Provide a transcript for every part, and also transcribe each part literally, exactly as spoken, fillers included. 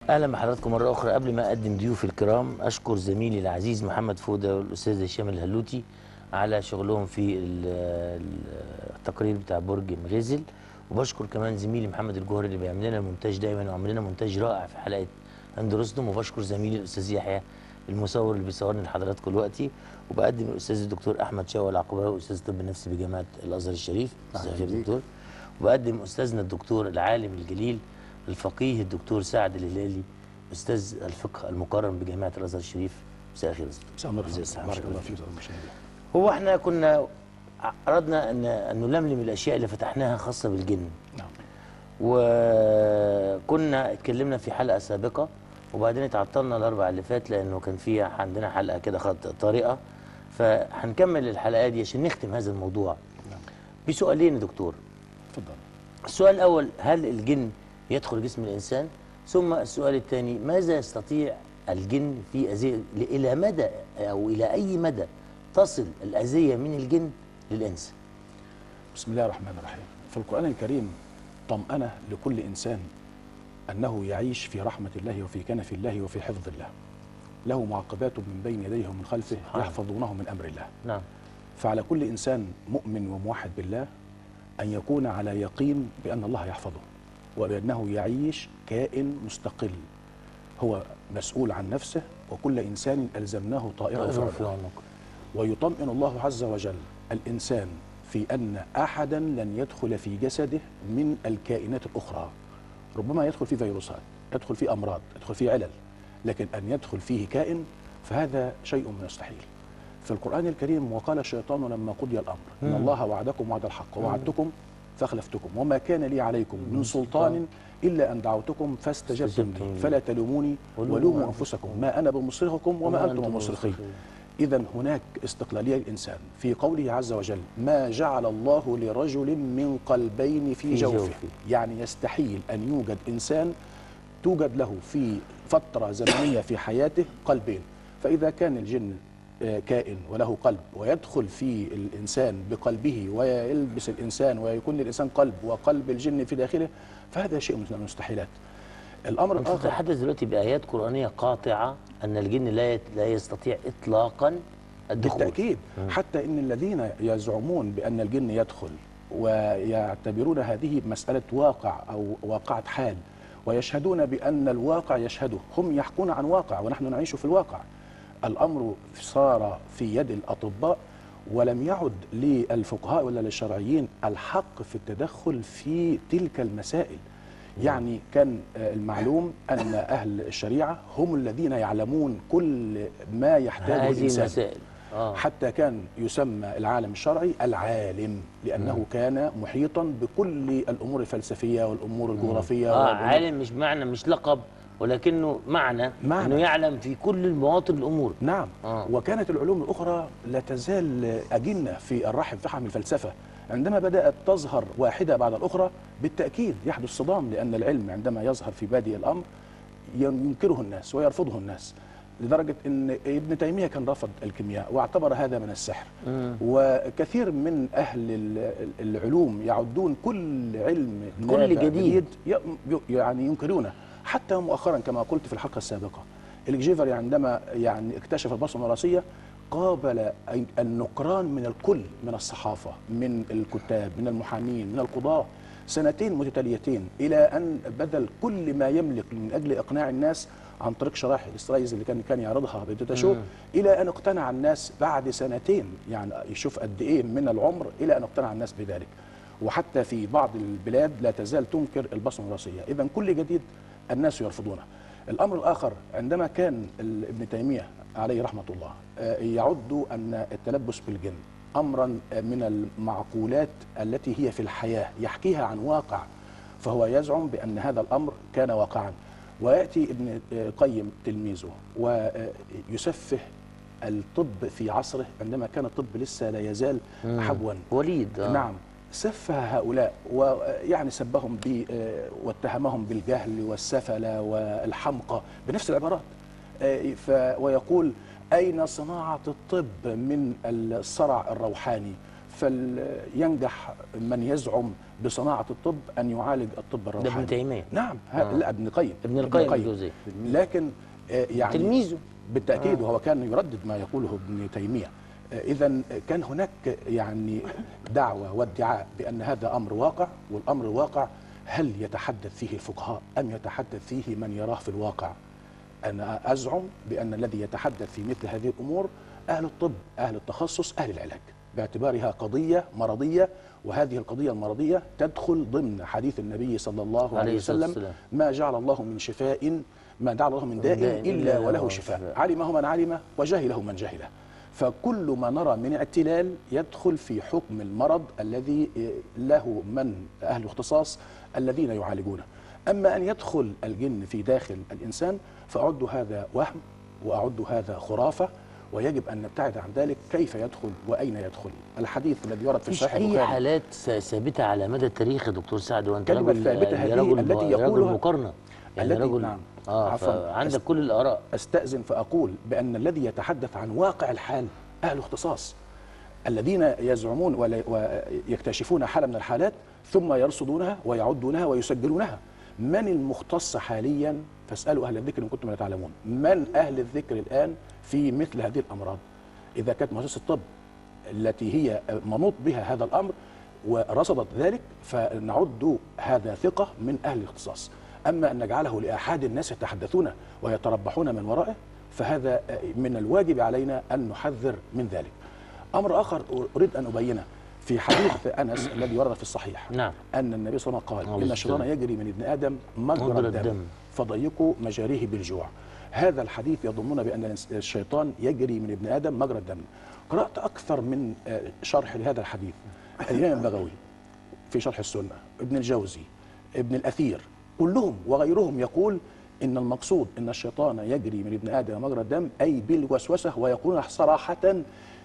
اهلا بحضراتكم مره اخرى. قبل ما اقدم ضيوفي الكرام اشكر زميلي العزيز محمد فوده والاستاذ هشام الهلوتي على شغلهم في ال- التقرير بتاع برج مغيزل، وبشكر كمان زميلي محمد الجوهري اللي بيعمل لنا المونتاج دايما وعمل لنا مونتاج رائع في حلقه هند رستم، وبشكر زميلي الاستاذ يحيى المصور اللي بيصورني لحضراتكم دلوقتي، وبقدم الاستاذ الدكتور احمد شوقي العقباوي استاذ طب نفسي بجامعه الازهر الشريف. مساء الخير يا دكتور. وبقدم استاذنا الدكتور العالم الجليل الفقيه الدكتور سعد الهلالي استاذ الفقه المقارن بجامعه الازهر الشريف. مساء الخير. مساء النور. بارك الله فيك. هو احنا كنا اردنا ان ان نلملم الاشياء اللي فتحناها خاصه بالجن. نعم. وكنا اتكلمنا في حلقه سابقه وبعدين اتعطلنا الاربع اللي فات لانه كان في عندنا حلقه كده خط طارئه، فهنكمل الحلقه دي عشان نختم هذا الموضوع. نعم. بسؤالين يا دكتور. اتفضل. السؤال الاول، هل الجن يدخل جسم الانسان؟ ثم السؤال الثاني، ماذا يستطيع الجن في أذية، إلى مدى أو إلى أي مدى تصل الأذية من الجن للإنس؟ بسم الله الرحمن الرحيم. في القرآن الكريم طمأنة لكل إنسان أنه يعيش في رحمة الله وفي كنف الله وفي حفظ الله، له معقبات من بين يديه ومن خلفه يحفظونه من أمر الله. نعم. فعلى كل إنسان مؤمن وموحد بالله أن يكون على يقين بأن الله يحفظه وبأنه يعيش كائن مستقل، هو مسؤول عن نفسه، وكل إنسان ألزمناه طائره في عنقه. ويطمئن الله عز وجل الإنسان في أن أحدا لن يدخل في جسده من الكائنات الأخرى. ربما يدخل فيه فيروسات، يدخل فيه أمراض، يدخل فيه علل، لكن أن يدخل فيه كائن فهذا شيء مستحيل. في القرآن الكريم وقال الشيطان لما قضي الأمر إن الله وعدكم وعد الحق ووعدتكم فاخلفتكم وما كان لي عليكم من سلطان إلا أن دعوتكم فاستجبتم لي فلا تلوموني ولوموا أنفسكم ما أنا بمصرخكم وما أنتم بمصرخي. إذا هناك استقلالية للإنسان في قوله عز وجل ما جعل الله لرجل من قلبين في جوفه، يعني يستحيل أن يوجد إنسان توجد له في فترة زمنية في حياته قلبين. فإذا كان الجن كائن وله قلب ويدخل في الإنسان بقلبه ويلبس الإنسان ويكون للإنسان قلب وقلب الجن في داخله، فهذا شيء من المستحيلات. الأمر الآخر، تتحدث دلوقتي بآيات قرآنية قاطعة أن الجن لا لا يستطيع إطلاقا الدخول. بالتأكيد. م. حتى إن الذين يزعمون بأن الجن يدخل ويعتبرون هذه مسألة واقع أو واقعة حال ويشهدون بأن الواقع يشهده، هم يحكون عن واقع ونحن نعيش في الواقع. الأمر صار في يد الأطباء ولم يعد للفقهاء ولا للشرعيين الحق في التدخل في تلك المسائل. يعني كان المعلوم أن أهل الشريعة هم الذين يعلمون كل ما يحتاجه الإنسان. المسائل. آه. حتى كان يسمى العالم الشرعي العالم لأنه مم. كان محيطا بكل الأمور الفلسفية والأمور الجغرافية. آه عالم مش معنى مش لقب ولكنه معنى, معنى أنه يعلم في كل المواطن الأمور. نعم. آه. وكانت العلوم الأخرى لا تزال أجنة في الرحم فحم الفلسفة. عندما بدأت تظهر واحدة بعد الأخرى بالتأكيد يحدث صدام، لأن العلم عندما يظهر في بادئ الأمر ينكره الناس ويرفضه الناس، لدرجة أن ابن تيمية كان رفض الكيمياء واعتبر هذا من السحر. مم. وكثير من أهل العلوم يعدون كل علم كل جديد يعني ينكرونه. حتى مؤخرا كما قلت في الحلقة السابقة الجيفري عندما يعني اكتشف البصمة الوراثية قابل النكران من الكل، من الصحافة، من الكتاب، من المحامين، من القضاة، سنتين متتاليتين، إلى أن بذل كل ما يملك من أجل إقناع الناس عن طريق شرائح الاسترايز اللي كان كان يعرضها بدوتاشو، إلى أن اقتنع الناس بعد سنتين. يعني يشوف قد إيه من العمر إلى أن اقتنع الناس بذلك. وحتى في بعض البلاد لا تزال تنكر البصمة الوراثية. إذا كل جديد الناس يرفضونه. الأمر الآخر، عندما كان ابن تيمية عليه رحمة الله يعد أن التلبس بالجن أمرا من المعقولات التي هي في الحياة يحكيها عن واقع، فهو يزعم بأن هذا الأمر كان واقعا. ويأتي ابن القيم تلميذه ويسفه الطب في عصره عندما كان الطب لسه لا يزال حبوا وليد. آه. نعم. سفه هؤلاء ويعني سبهم ب واتهمهم بالجهل والسفله والحمقى بنفس العبارات. ويقول أين صناعة الطب من الصرع الروحاني؟ فلينجح من يزعم بصناعه الطب ان يعالج الطب الروحاني. ده ابن تيميه. نعم. آه. لا، ابن القيم. ابن القيم الجوزي. لكن آه يعني تلميذه بالتاكيد، آه. وهو كان يردد ما يقوله ابن تيميه. آه اذا كان هناك يعني دعوه وادعاء بان هذا امر واقع، والامر الواقع هل يتحدث فيه الفقهاء ام يتحدث فيه من يراه في الواقع؟ أنا أزعم بأن الذي يتحدث في مثل هذه الأمور أهل الطب، أهل التخصص، أهل العلاج، باعتبارها قضية مرضية، وهذه القضية المرضية تدخل ضمن حديث النبي صلى الله عليه وسلم: ما جعل الله من شفاء ما جعل الله من داء إلا وله شفاء، علمه من علمه وجهله من جهله. فكل ما نرى من اعتلال يدخل في حكم المرض الذي له من أهل الاختصاص الذين يعالجونه. أما أن يدخل الجن في داخل الإنسان فأعد هذا وهم، وأعد هذا خرافة، ويجب أن نبتعد عن ذلك. كيف يدخل وأين يدخل؟ الحديث الذي ورد في صحيح البخاري. مفيش أي حالات ثابتة على مدى التاريخ يا دكتور سعد، وأنت كلمة رجل ثابتة هذه رجل التي رجل يقولها مقارنة، يعني التي رجل نعم. آه عفوا، عندك كل الآراء. أستأذن فأقول بأن الذي يتحدث عن واقع الحال أهل اختصاص، الذين يزعمون ويكتشفون حالة من الحالات ثم يرصدونها ويعدونها ويسجلونها. من المختص حاليا؟ فاسألوا أهل الذكر إن كنتم لا تعلمون. من أهل الذكر الآن في مثل هذه الأمراض؟ إذا كانت مؤسسة الطب التي هي منوط بها هذا الأمر ورصدت ذلك فنعد هذا ثقة من أهل الاختصاص. أما أن نجعله لأحد الناس يتحدثون ويتربحون من ورائه فهذا من الواجب علينا أن نحذر من ذلك. أمر آخر أريد أن أبينه في حديث أنس الذي ورد في الصحيح. نعم. أن النبي صلى الله عليه وسلم قال: إن الشيطان يجري من ابن آدم مجرى الدم فضيقوا مجاريه بالجوع. هذا الحديث يضمن بأن الشيطان يجري من ابن آدم مجرى الدم. قرأت أكثر من شرح لهذا الحديث، الإمام البغوي في شرح السنة، ابن الجوزي، ابن الأثير، كلهم وغيرهم يقول إن المقصود إن الشيطان يجري من ابن آدم مجرى الدم أي بالوسوسة، ويقولون صراحة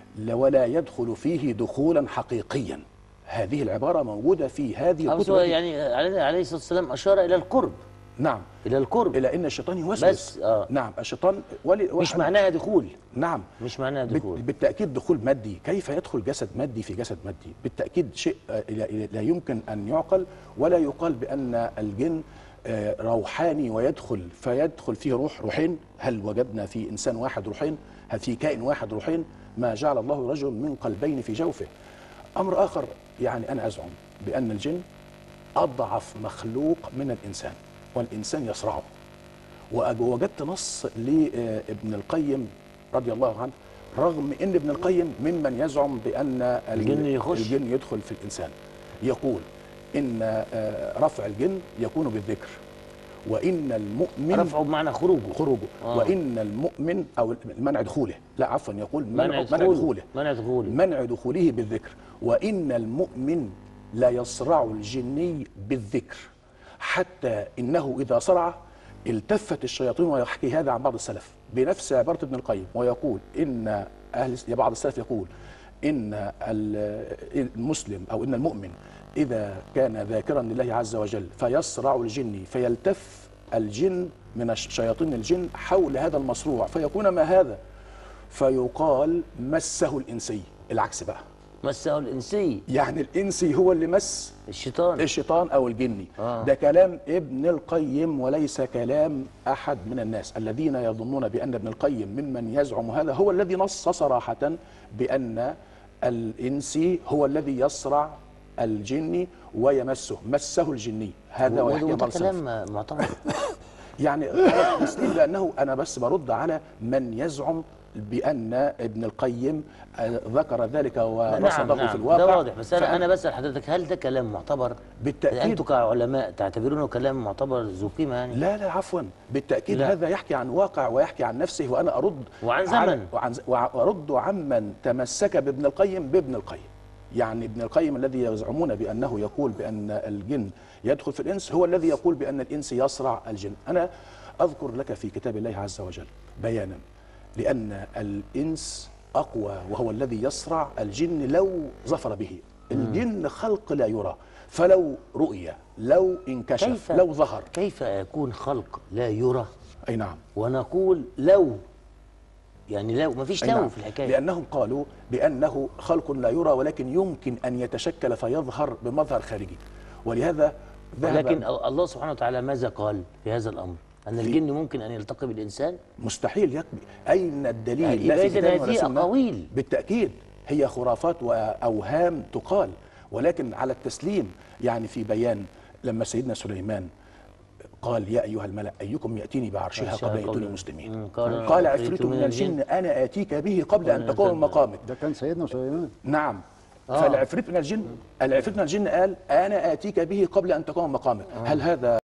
ولا يدخل فيه دخولا حقيقيا. هذه العبارة موجودة في هذه الكتب. يعني عليه الصلاة والسلام أشار إلى القرب. نعم، إلى القرب، إلى أن الشيطان يوسوس بس آه. نعم، الشيطان ولي مش معناها دخول. نعم، مش معناها دخول. بالتأكيد دخول مادي. كيف يدخل جسد مادي في جسد مادي؟ بالتأكيد شيء لا يمكن أن يعقل، ولا يقال بأن الجن روحاني ويدخل فيدخل فيه روح روحين. هل وجدنا في إنسان واحد روحين؟ هل في كائن واحد روحين؟ ما جعل الله رجل من قلبين في جوفه. أمر آخر، يعني أنا أزعم بأن الجن أضعف مخلوق من الإنسان، والإنسان يصرعه. ووجدت نص لابن القيم رضي الله عنه، رغم أن ابن القيم ممن يزعم بأن الجن يخش الجن يدخل في الإنسان، يقول إن رفع الجن يكون بالذكر، وإن المؤمن رفعه بمعنى خروجه خروجه آه. وإن المؤمن أو منع دخوله، لا عفوا يقول منع, منع منع دخوله منع دخوله منع دخوله بالذكر. وإن المؤمن لا يصرع الجني بالذكر، حتى إنه إذا صرع التفت الشياطين. ويحكي هذا عن بعض السلف بنفس عبارة ابن القيم، ويقول إن أهل بعض السلف يقول إن المسلم أو إن المؤمن إذا كان ذاكرا لله عز وجل فيصرع الجن فيلتف الجن من شياطين الجن حول هذا المصروع فيكون ما هذا، فيقال مسه الإنسي. العكس بقى، مسه الإنسي، يعني الإنسي هو اللي مس الشيطان الشيطان أو الجني. آه. ده كلام ابن القيم وليس كلام أحد من الناس. الذين يظنون بأن ابن القيم ممن يزعم هذا هو الذي نص صراحة بأن الإنسي هو الذي يصرع الجني ويمسه، مسه الجني. هذا ويحكي وده كلام معتبر يعني تسليم، لأنه أنا بس برد على من يزعم بأن ابن القيم ذكر ذلك ورصده نعم نعم في الواقع. ده واضح، بس أنا أنا بسأل حضرتك، هل ده كلام معتبر؟ بالتأكيد. أنتم كعلماء تعتبرونه كلام معتبر ذو قيمة يعني؟ لا لا عفوا، بالتأكيد لا. هذا يحكي عن واقع ويحكي عن نفسه، وأنا أرد وعن زمن وعن وأرد عمن تمسك بابن القيم بابن القيم. يعني ابن القيم الذي يزعمون بأنه يقول بأن الجن يدخل في الإنس هو الذي يقول بأن الإنس يصرع الجن. أنا أذكر لك في كتاب الله عز وجل بيانا لأن الإنس أقوى وهو الذي يصرع الجن لو ظفر به. الجن خلق لا يرى، فلو رؤية، لو انكشف، كيف لو ظهر. كيف يكون خلق لا يرى؟ أي نعم. ونقول لو يعني لا ما فيش أي لو نعم. في الحكايه. لأنهم قالوا بأنه خلق لا يرى ولكن يمكن أن يتشكل فيظهر بمظهر خارجي، ولهذا ذهب. لكن الله سبحانه وتعالى ماذا قال في هذا الامر؟ ان الجن ممكن ان يلتقي بالانسان؟ مستحيل يكبي. أين الدليل؟ يبقى لا في إذن كتاب ولا هذه سنة. أقاويل. بالتأكيد هي خرافات وأوهام تقال، ولكن على التسليم. يعني في بيان لما سيدنا سليمان قال يا أيها الملأ أيكم يأتيني بعرشها عرشها قبل أن يأتوني قبل- مسلمين، مم. قال قال عفريت عفريت من من الجن أنا آتيك به قبل أن قبل أن تقوم تبدأ. مقامك. ده كان سيدنا سليمان. نعم. آه. فالعفريت من الجن العفريت من الجن قال أنا آتيك به قبل أن تقوم مقامك. هل هذا